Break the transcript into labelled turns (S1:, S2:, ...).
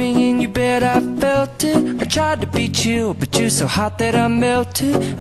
S1: burning in your bed, I felt it. I tried to beat you, but you're so hot that I melted.